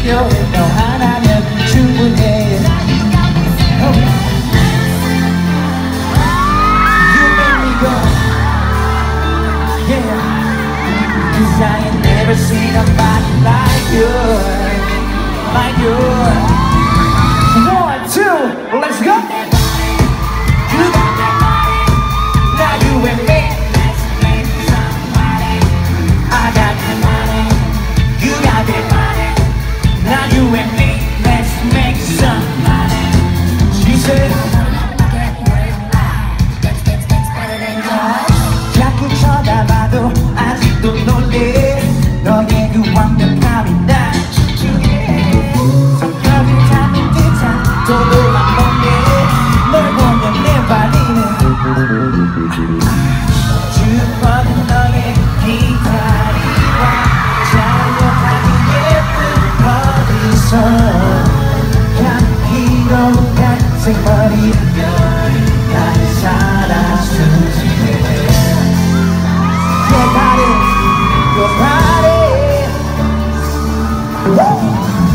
필요해. 너 하나면 충분해. You make me go, yeah. 'Cause I ain't never seen a body like you, like you. 1, 2, let's go. You got that body, now you and me. Let's make some money. I got the money, you got the money. Now you and me, let's make some money. She said, 자꾸 쳐다봐도 아직도 놀래. 너의 그 완벽함이 날 집중해. 성격을 타는 듯한 또 놀란 멍에 널 보면 내 발리는 주먹은 너의 기다리와 자유하게 예쁜 거리서 향기로운 갈색 머리 날 살아주지. Your body, your body. Woo!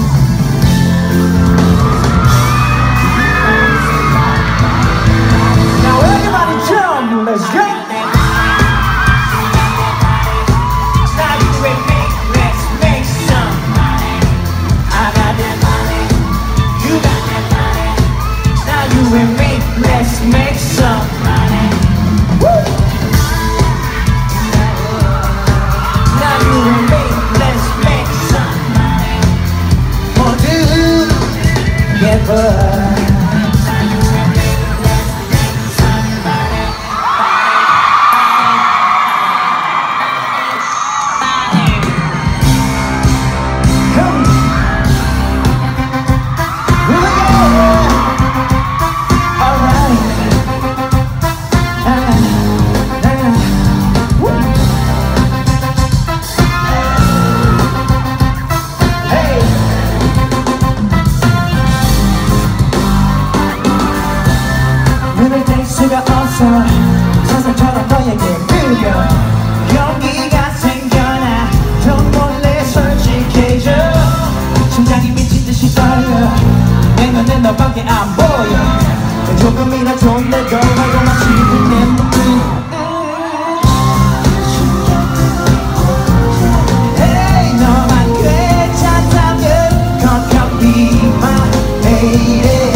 Now everybody jump, let's go. Now you and me, let's make some money. I got that money, you got that money. Now you and me, let's make some money. Woo! Together. 눈을 뗄 수가 없어. 상상처럼 너에게 끌려 용기가 생겨나. 좀 몰래 솔직해져. 심장이 미친 듯이 떨려. 내 눈엔 너밖에 안 보여. 조금이나 좋은데도 말고만 싶은 내 몸은 Hey, 너만 괜찮다면 Come, come be my lady.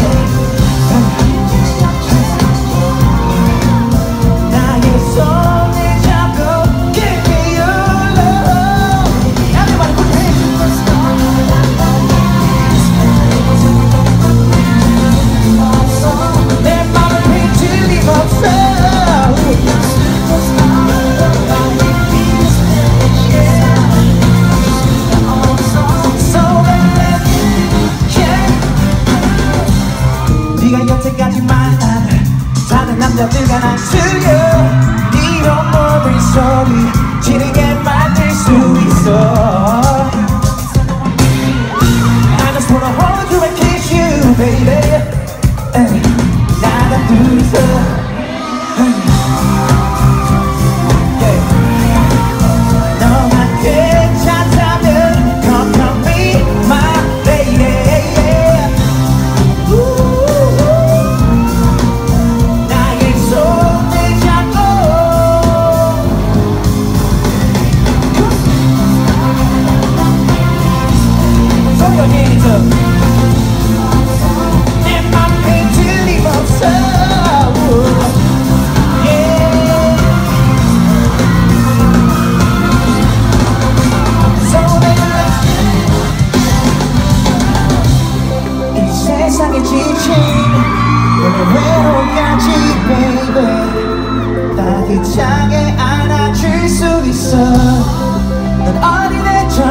네가 여태까지만 다른 남자들과 난 틀려. 네 온몸의 소리 지르게 만들 수 있어. I just wanna hold you and kiss you, baby. 나랑 둘이서 너만 괜찮다면 Come, come be my lady. 세상에 지친 너의 외로움까지 baby 따뜻하게 안아줄 수 있어. 넌 어린애처럼